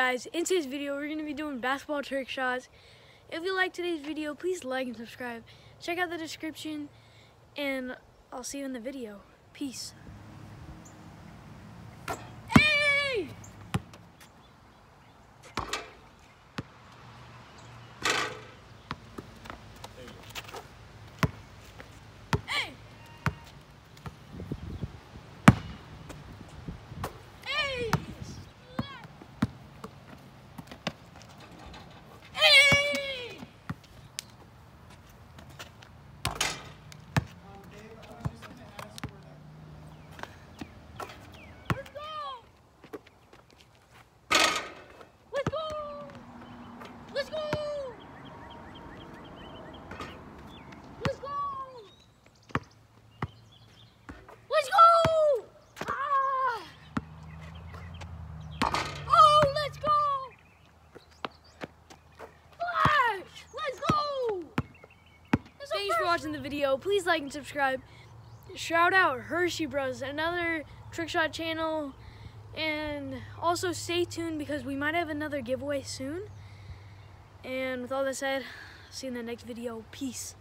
guys, in today's video we're going to be doing basketball trick shots. If you like today's video, please like and subscribe. Check out the description and I'll see you in the video. Peace. Hey! Thanks for watching the video. Please like and subscribe. Shout out Hershy Bros, another trick shot channel, and also stay tuned because we might have another giveaway soon. And with all that said, see you in the next video. Peace.